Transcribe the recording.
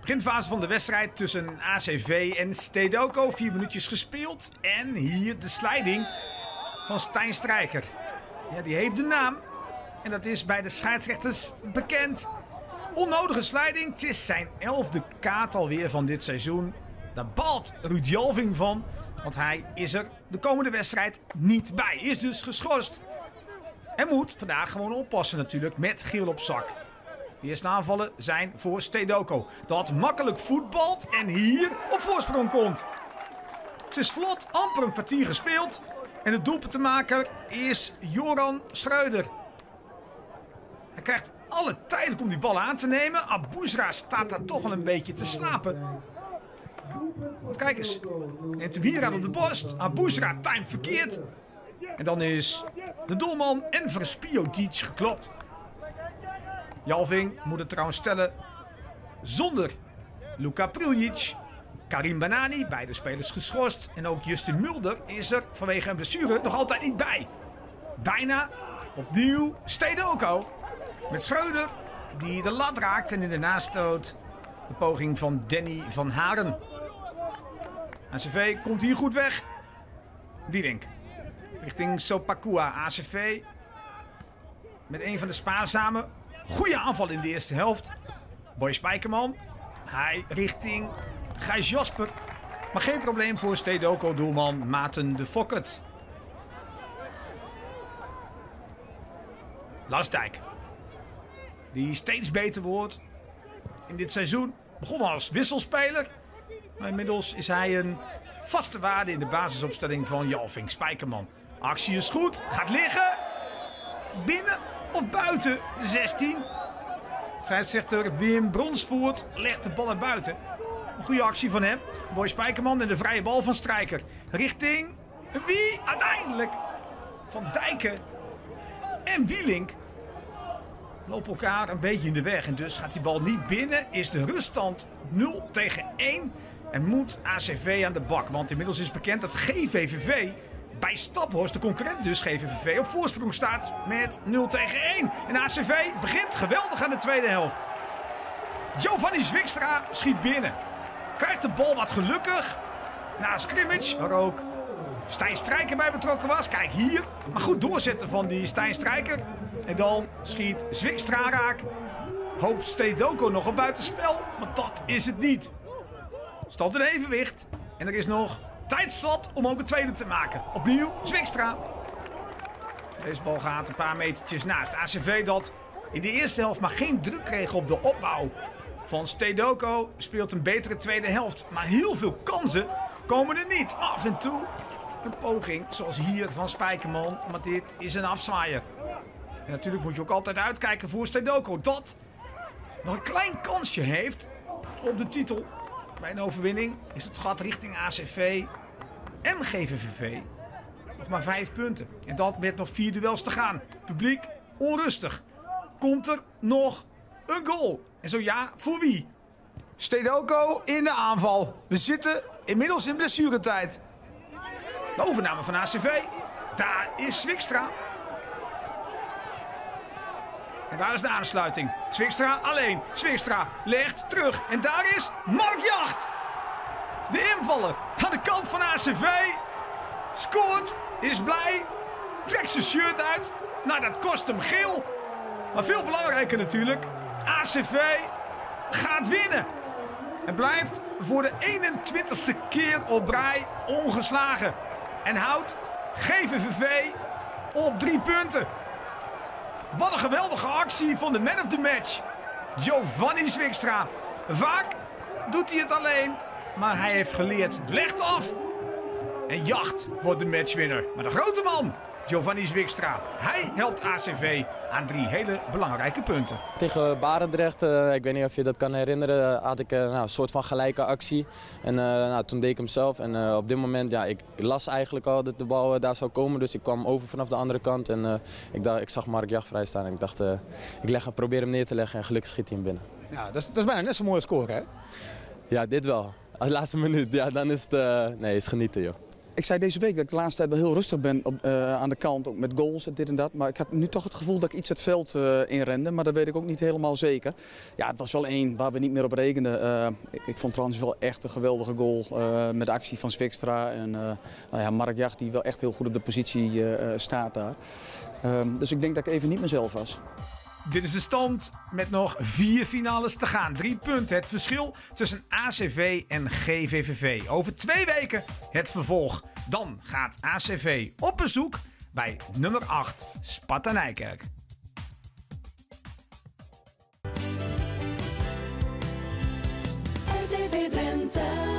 Beginfase van de wedstrijd tussen ACV en Stedoco. 4 minuutjes gespeeld. En hier de sliding van Stijn Strijker. Ja, die heeft de naam. En dat is bij de scheidsrechters bekend. Onnodige sliding. Het is zijn 11e kaart alweer van dit seizoen. Daar baalt Ruud Jalving van. Want hij is er de komende wedstrijd niet bij. Is dus geschorst. En moet vandaag gewoon oppassen natuurlijk met geel op zak. De eerste aanvallen zijn voor Stedoco. Dat makkelijk voetbalt en hier op voorsprong komt. Het is vlot, amper een kwartier gespeeld. En de doelpuntenmaker is Joran Schreuder. Hij krijgt alle tijd om die bal aan te nemen. Abouzra staat daar toch wel een beetje te slapen. Want kijk eens. Neemt hem hier aan op de borst. Abouzra timed verkeerd. En dan is de doelman Enver Spiodic geklopt. Jalving moet het trouwens stellen zonder Luka Prilic. Karim Banani, beide spelers geschorst. En ook Justin Mulder is er vanwege een blessure nog altijd niet bij. Bijna opnieuw Stedoco. Met Schreuder die de lat raakt en in de nastoot de poging van Danny van Haren. ACV komt hier goed weg. Wiedink richting Sopakua. ACV met een van de spaarzame goede aanval in de eerste helft. Boy Spijkerman. Hij richting Gijs Jasper. Maar geen probleem voor Stedoco doelman Maarten de Fokkert. Lars Dijk. Die steeds beter wordt in dit seizoen. Begon als wisselspeler. Maar inmiddels is hij een vaste waarde in de basisopstelling van Jalving. Spijkerman. Actie is goed. Gaat liggen. Binnen of buiten de 16. Scheidsrechter Wim Bronsvoort legt de bal naar buiten. Een goede actie van hem. Boy Spijkerman en de vrije bal van Strijker. Richting wie? Uiteindelijk Van Dijken en Wielink lopen elkaar een beetje in de weg. En dus gaat die bal niet binnen. Is de ruststand 0-1. En moet ACV aan de bak. Want inmiddels is bekend dat GVVV bij Staphorst, de concurrent dus GVVV, op voorsprong staat met 0-1. En ACV begint geweldig aan de tweede helft. Giovanni Zwikstra schiet binnen. Krijgt de bal wat gelukkig. Na een scrimmage, waar ook Stijn Strijker bij betrokken was. Kijk hier. Maar goed doorzetten van die Stijn Strijker. En dan schiet Zwikstra raak. Hoopt Stedoco nog een buitenspel. Maar dat is het niet. Stand in evenwicht. En er is nog tijd zat om ook een tweede te maken. Opnieuw Zwikstra. Deze bal gaat een paar metertjes naast. ACV dat in de eerste helft maar geen druk kreeg op de opbouw van Stedoco. Speelt een betere tweede helft. Maar heel veel kansen komen er niet. Af en toe een poging zoals hier van Spijkerman. Maar dit is een afzwaaier. En natuurlijk moet je ook altijd uitkijken voor Stedoco. Dat nog een klein kansje heeft op de titel. Bij een overwinning is het gat richting ACV en GVVV nog maar 5 punten. En dat met nog 4 duels te gaan. Publiek onrustig. Komt er nog een goal? En zo ja, voor wie? Stedoco in de aanval. We zitten inmiddels in blessuretijd. De overname van ACV. Daar is Zwikstra. En waar is de aansluiting? Zwikstra alleen. Zwikstra legt terug. En daar is Mark Jacht. De invaller aan de kant van ACV. Scoort. Is blij. Trekt zijn shirt uit. Nou, dat kost hem geel. Maar veel belangrijker natuurlijk. ACV gaat winnen. En blijft voor de 21ste keer op rij ongeslagen. En houdt GVVV op 3 punten. Wat een geweldige actie van de man of the match. Giovanni Zwikstra. Vaak doet hij het alleen. Maar hij heeft geleerd. Legt af. En Jacht wordt de matchwinner. Maar de grote man, Giovanni Zwikstra. Hij helpt ACV aan 3 hele belangrijke punten. Tegen Barendrecht, ik weet niet of je dat kan herinneren, had ik een soort van gelijke actie. En toen deed ik hem zelf. En op dit moment, ja, ik las eigenlijk al dat de bal daar zou komen. Dus ik kwam over vanaf de andere kant. En ik zag Mark Jacht vrij staan. En ik dacht, ik probeer hem neer te leggen en gelukkig schiet hij hem binnen. Ja, dat is bijna net zo'n mooie score, hè? Ja, dit wel. Als laatste minuut, ja, dan is het is genieten, joh. Ik zei deze week dat ik de laatste tijd wel heel rustig ben aan de kant, ook met goals en dit en dat. Maar ik had nu toch het gevoel dat ik iets het veld inrende, maar dat weet ik ook niet helemaal zeker. Ja, het was wel één waar we niet meer op rekenden. Ik vond trouwens wel echt een geweldige goal met de actie van Zwikstra en Mark Jacht die wel echt heel goed op de positie staat daar. Dus ik denk dat ik even niet mezelf was. Dit is de stand met nog 4 finales te gaan. 3 punten het verschil tussen ACV en GVVV. Over 2 weken het vervolg. Dan gaat ACV op bezoek bij nummer 8 Sparta Nijkerk. RTV Drenthe.